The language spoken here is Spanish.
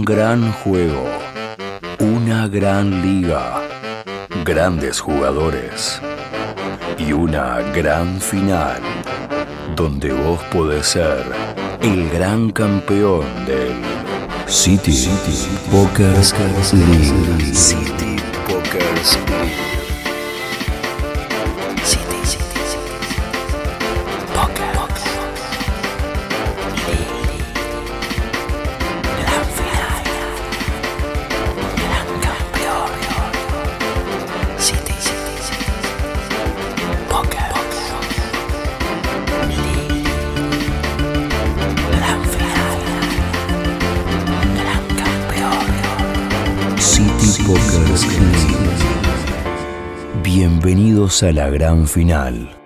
Un gran juego, una gran liga, grandes jugadores y una gran final donde vos podés ser el gran campeón del City Poker League. City Poker League. City Poker League. Gran final, gran campeón. City Poker League. Gran final, gran campeón. City Poker League. Bienvenidos a la gran final.